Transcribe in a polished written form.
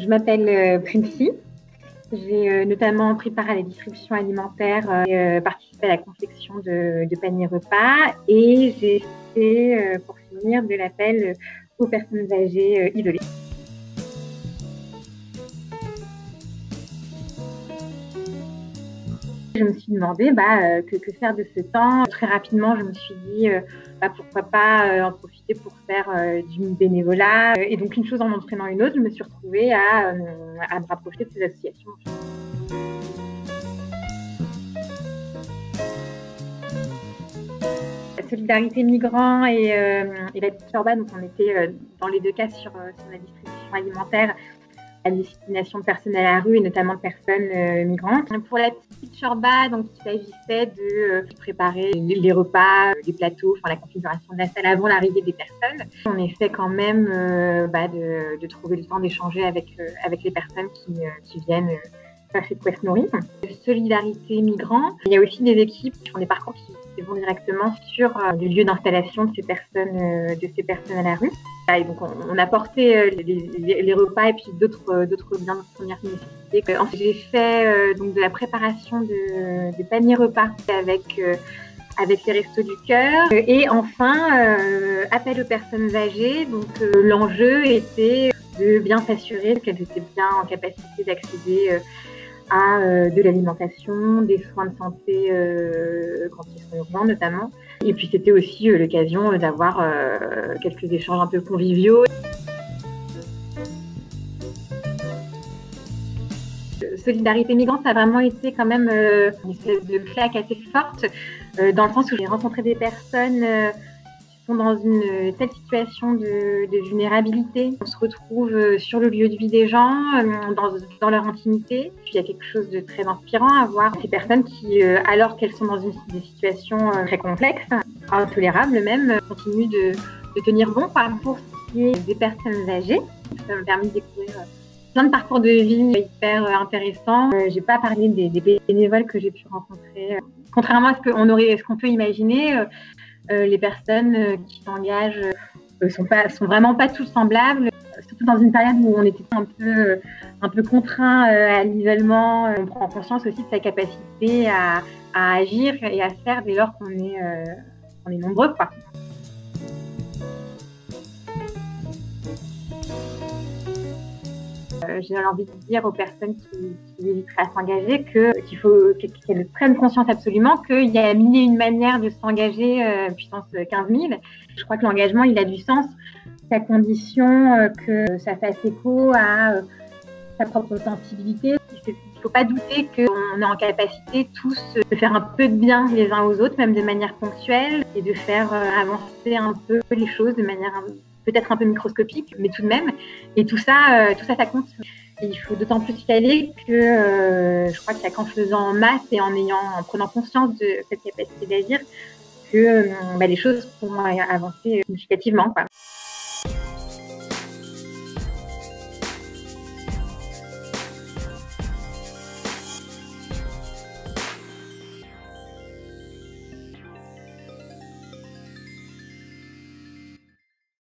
Je m'appelle Princy. J'ai notamment pris part à la distribution alimentaire et participé à la confection de paniers repas. Et j'ai fait, pour finir, de l'appel aux personnes âgées isolées. Je me suis demandé que faire de ce temps. Très rapidement, je me suis dit pourquoi pas en profiter pour faire du bénévolat. Et donc, une chose en entraînant une autre, je me suis retrouvée à me rapprocher de ces associations. La solidarité migrants et la petite Urbaine, donc on était dans les deux cas sur la distribution alimentaire à destination de personnes à la rue et notamment de personnes migrantes. Pour la petite Urbaine, donc il s'agissait de préparer les repas, les plateaux, la configuration de la salle avant l'arrivée des personnes. On essaie quand même de trouver le temps d'échanger avec les personnes qui viennent chercher de quoi se nourrir. Solidarité migrants. Il y a aussi des équipes qui font des parcours qui vont directement sur le lieu d'installation de ces personnes à la rue. Et donc on a porté les repas et puis d'autres biens de première nécessité. Ensuite, j'ai fait donc de la préparation de paniers repas avec les Restos du Cœur. Et enfin, appel aux personnes âgées. Donc l'enjeu était de bien s'assurer qu'elles étaient bien en capacité d'accéder à de l'alimentation, des soins de santé quand ils sont urgents notamment. Et puis c'était aussi l'occasion d'avoir quelques échanges un peu conviviaux. Solidarité migrants, ça a vraiment été quand même une espèce de claque assez forte dans le sens où j'ai rencontré des personnes qui sont dans une telle situation de vulnérabilité. On se retrouve sur le lieu de vie des gens, dans leur intimité. Puis il y a quelque chose de très inspirant à voir ces personnes qui, alors qu'elles sont dans des situations très complexes, intolérables même, continuent de tenir bon. Pour ce qui est des personnes âgées, ça m'a permis de découvrir plein de parcours de vie hyper intéressants. J'ai pas parlé des bénévoles que j'ai pu rencontrer. Contrairement à ce qu'on peut imaginer, les personnes qui s'engagent sont vraiment pas tous semblables. Surtout dans une période où on était un peu contraint à l'isolement, on prend conscience aussi de sa capacité à agir et à faire dès lors qu'on est nombreux, quoi. J'ai envie de dire aux personnes qui hésiteraient à s'engager qu'elles prennent conscience absolument qu'il y a mille et une manières de s'engager, puissance 15 000. Je crois que l'engagement, il a du sens, à condition que ça fasse écho à sa propre sensibilité. Il ne faut pas douter qu'on est en capacité tous de faire un peu de bien les uns aux autres, même de manière ponctuelle, et de faire avancer un peu les choses de manière peut-être un peu microscopique, mais tout de même. Et tout ça, ça compte. Et il faut d'autant plus y aller que je crois qu'il n'y a qu'en faisant en masse et en prenant conscience de cette capacité d'agir que les choses pourront avancer significativement, quoi.